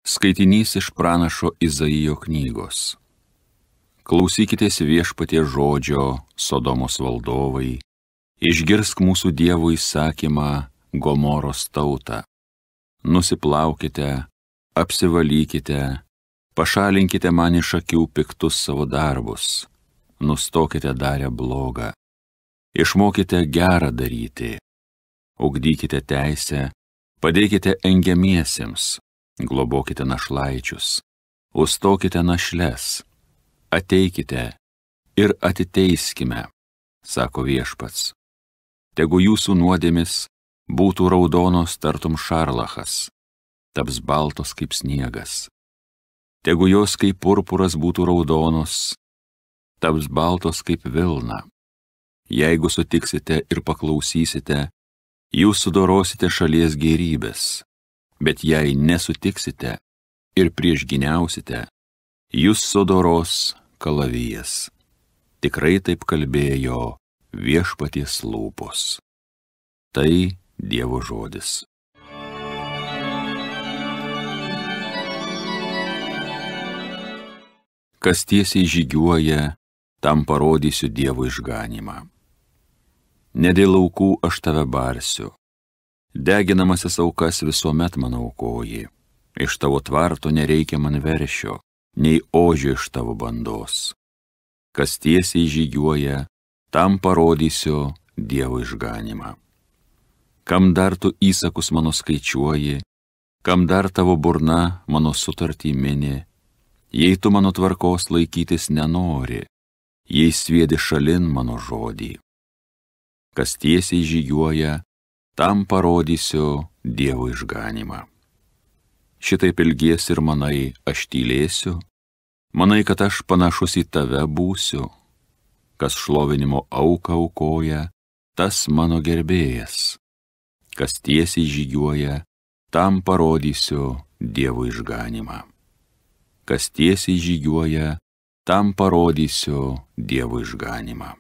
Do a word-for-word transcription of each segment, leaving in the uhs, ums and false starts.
Skaitinys iš pranašo Izaijo knygos. Klausykitės Viešpaties žodžio, Sodomos valdovai, išgirsk mūsų Dievo įsakymą, Gomoros tauta. Nusiplaukite, apsivalykite, pašalinkite man iš akių piktus savo darbus, nustokite darę blogą, išmokite gerą daryti, ugdykite teisę, padėkite engiamiesiems, globokite našlaičius, užstokite našles, ateikite ir atiteiskime, sako Viešpats. Tegu jūsų nuodėmis būtų raudonos tartum šarlachas, taps baltos kaip sniegas. Tegu jos kaip purpuras būtų raudonos, taps baltos kaip vilna. Jeigu sutiksite ir paklausysite, jūs sudorosite šalies gėrybės. Bet jei nesutiksite ir priešginiausite, jūs sudoros kalavijas. Tikrai taip kalbėjo Viešpaties lūpos. Tai Dievo žodis. Kas tiesiai žygiuoja, tam parodysiu Dievo išganymą. Ne dėl aukų aš tave barsiu. Deginamasis aukas visuomet man aukoji. Iš tavo tvarto nereikia man veršio, nei ožio iš tavo bandos. Kas tiesiai žygiuoja, tam parodysiu Dievo išganymą. Kam dar tu įsakus mano skaičiuoji, kam dar tavo burna mano sutartį mini, jei tu mano tvarkos laikytis nenori, jei sviedi šalin mano žodį. Kas tiesiai žygiuoja, tam parodysiu Dievo išganymą. Šitaip ilgies ir manai, aš tylėsiu, manai, kad aš panašus į tave būsiu. Kas šlovinimo auką aukoja, tas mano gerbėjas. Kas tiesiai žygiuoja, tam parodysiu Dievo išganymą. Kas tiesiai žygiuoja, tam parodysiu Dievo išganymą.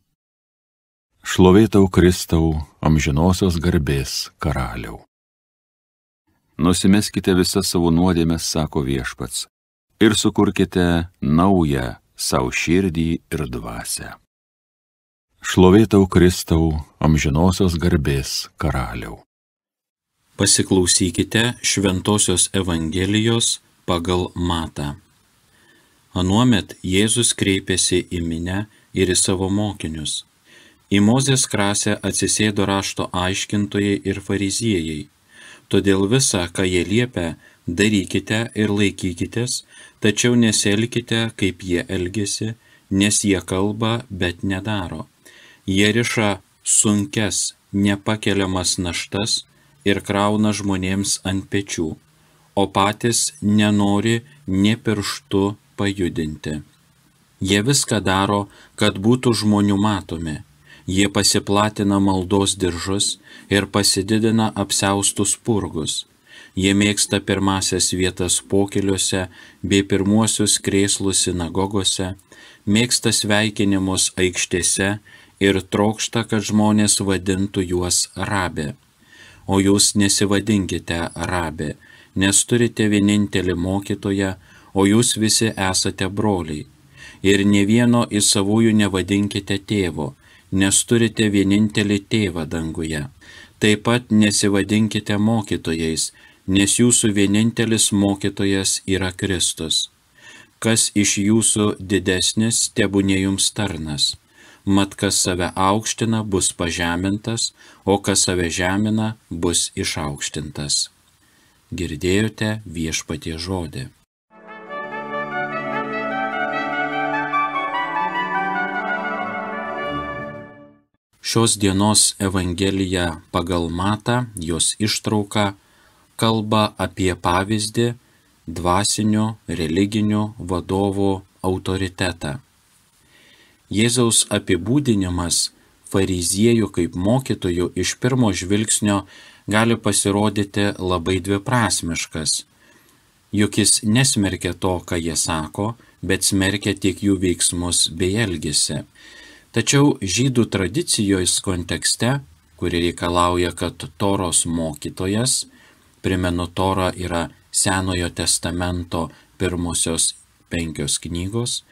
Šlovė tau, Kristau, amžinosios garbės karaliau. Nusimeskite visas savo nuodėmes, sako Viešpats, ir sukurkite naują savo širdį ir dvasią. Šlovė tau, Kristau, amžinosios garbės karaliau. Pasiklausykite Šventosios Evangelijos pagal Matą. Anuomet Jėzus kreipėsi į minią ir į savo mokinius. Į Mozės krasę atsisėdo rašto aiškintojai ir fariziejai. Todėl visą, ką jie liepia, darykite ir laikykitės, tačiau nesielkite, kaip jie elgiasi, nes jie kalba, bet nedaro. Jie riša sunkes, nepakeliamas naštas ir krauna žmonėms ant pečių, o patys nenori nė pirštu pajudinti. Jie viską daro, kad būtų žmonių matomi. Jie pasiplatina maldos diržus ir pasididina apsiaustus purgus. Jie mėgsta pirmasias vietas pokeliuose bei pirmuosius krėslus sinagogose, mėgsta sveikinimus aikštėse ir trokšta, kad žmonės vadintų juos rabė. O jūs nesivadinkite rabė, nes turite vienintelį mokytoją, o jūs visi esate broliai. Ir ne vieno iš savųjų nevadinkite tėvo, nes turite vienintelį tėvą danguje. Taip pat nesivadinkite mokytojais, nes jūsų vienintelis mokytojas yra Kristus. Kas iš jūsų didesnis, tebūnie jums tarnas. Mat kas save aukština, bus pažemintas, o kas save žemina, bus išaukštintas. Girdėjote Viešpaties žodį. Šios dienos Evangelija pagal Matą, jos ištrauka, kalba apie pavyzdį dvasinių, religinių vadovų autoritetą. Jėzaus apibūdinimas fariziejų kaip mokytojų iš pirmo žvilgsnio gali pasirodyti labai dviprasmiškas. Juk jis nesmerkia to, ką jie sako, bet smerkia tik jų veiksmus bei elgesį. Tačiau žydų tradicijos kontekste, kuri reikalauja, kad Toros mokytojas Primenu, Tora yra Senojo testamento pirmosios penkios knygos,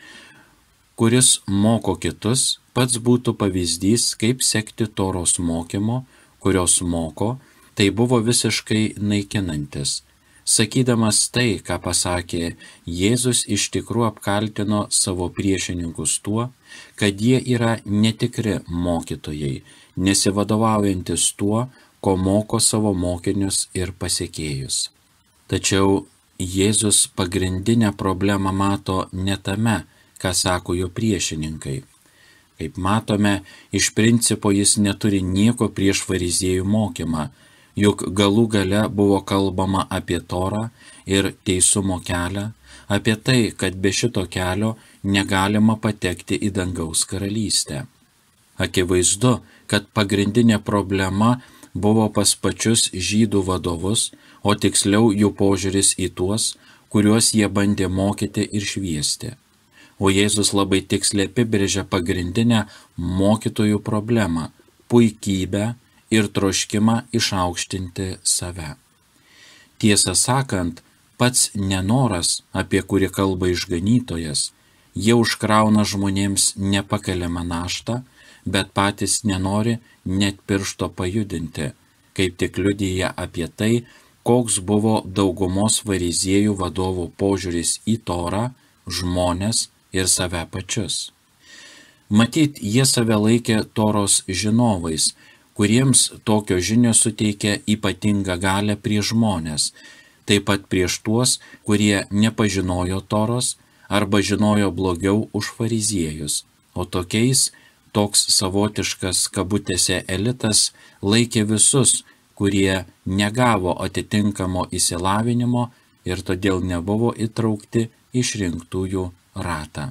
kuris moko kitus, pats būtų pavyzdys, kaip sekti Toros mokymo, kurios moko, tai buvo visiškai naikinantis. Sakydamas tai, ką pasakė Jėzus, iš tikrųjų apkaltino savo priešininkus tuo, kad jie yra netikri mokytojai, nesivadovaujantis tuo, ko moko savo mokinius ir pasekėjus. Tačiau Jėzus pagrindinę problemą mato ne tame, ką sako jo priešininkai. Kaip matome, iš principo jis neturi nieko prieš fariziejų mokymą, juk galų gale buvo kalbama apie Torą ir teisumo kelią, apie tai, kad be šito kelio negalima patekti į dangaus karalystę. Akivaizdu, kad pagrindinė problema buvo pas pačius žydų vadovus, o tiksliau jų požiūris į tuos, kuriuos jie bandė mokyti ir šviesti. O Jėzus labai tiksliai apibrėžia pagrindinę mokytojų problemą – puikybę ir troškimą išaukštinti save. Tiesą sakant, pats nenoras, apie kurį kalba išganytojas, jie užkrauna žmonėms nepakeliamą naštą, bet patys nenori net piršto pajudinti, kaip tik liudija apie tai, koks buvo daugumos fariziejų vadovų požiūris į Torą, žmones ir save pačius. Matyt, jie save laikė Toros žinovais, kuriems tokio žinios suteikia ypatingą galią prieš žmonės, taip pat prieš tuos, kurie nepažinojo Toros arba žinojo blogiau už fariziejus, o tokiais toks savotiškas kabutėse elitas laikė visus, kurie negavo atitinkamo išsilavinimo ir todėl nebuvo įtraukti išrinktųjų ratą.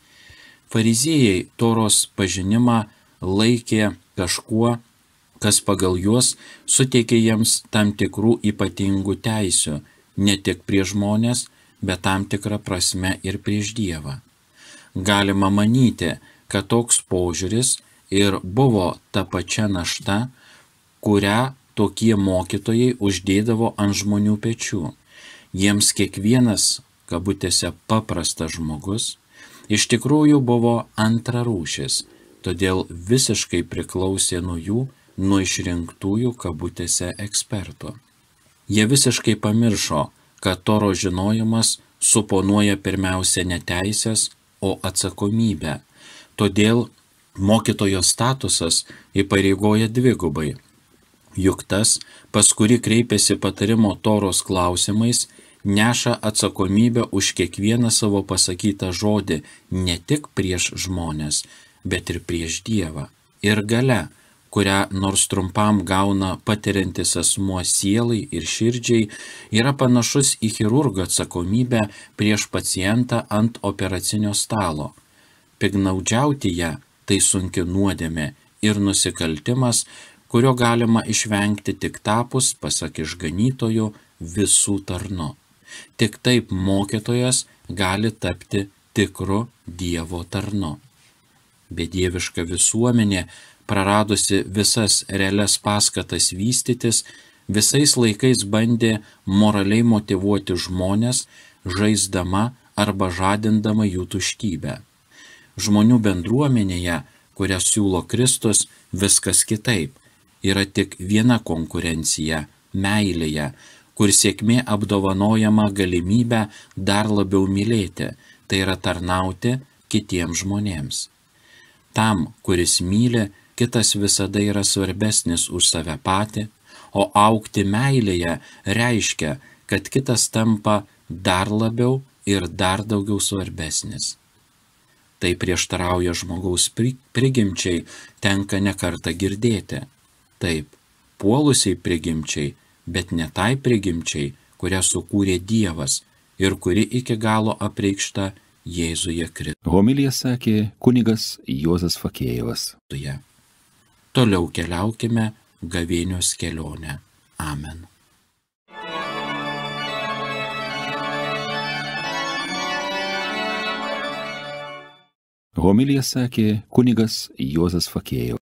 Fariziejai Toros pažinimą laikė kažkuo, kas pagal juos suteikė jiems tam tikrų ypatingų teisių, ne tik prieš žmonės, bet tam tikrą prasme ir prieš Dievą. Galima manyti, kad toks požiūris ir buvo ta pačia našta, kurią tokie mokytojai uždėdavo ant žmonių pečių. Jiems kiekvienas, kabutėse paprastas žmogus, iš tikrųjų buvo antrarūšis, todėl visiškai priklausė nuo jų, nuo išrinktųjų kabutėse ekspertų. Jie visiškai pamiršo, kad Toro žinojimas suponuoja pirmiausia ne teisės, o atsakomybę. Todėl mokytojo statusas įpareigoja dvigubai. Juk tas, pas kurį kreipiasi patarimo Toros klausimais, neša atsakomybę už kiekvieną savo pasakytą žodį ne tik prieš žmonės, bet ir prieš Dievą. Ir gale, kurią nors trumpam gauna patiriantis asmuo sielai ir širdžiai, yra panašus į chirurgo atsakomybę prieš pacientą ant operacinio stalo. Pignaudžiauti ją tai sunki nuodėmė ir nusikaltimas, kurio galima išvengti tik tapus, pasak išganytojų, visų tarnu. Tik taip mokytojas gali tapti tikru Dievo tarnu. Bedieviška visuomenė, praradusi visas realias paskatas vystytis, visais laikais bandė moraliai motyvuoti žmones, žaisdama arba žadindama jų tuštybę. Žmonių bendruomenėje, kurią siūlo Kristus, viskas kitaip. Yra tik viena konkurencija – meilėje, kur sėkmė apdovanojama galimybę dar labiau mylėti, tai yra tarnauti kitiems žmonėms. Tam, kuris myli, kitas visada yra svarbesnis už save patį, o augti meilėje reiškia, kad kitas tampa dar labiau ir dar daugiau svarbesnis. Tai prieštarauja žmogaus prigimčiai, tenka nekartą girdėti. Taip, puolusiai prigimčiai, bet ne tai prigimčiai, kurią sukūrė Dievas ir kuri iki galo apreikšta Jėzuje Kristuje. Homiliją sakė kunigas Juozas Fakėjevas. Toliau keliaukime gavėnios kelionę. Amen. Homiliją sakė kunigas Juozas Fakėjevas.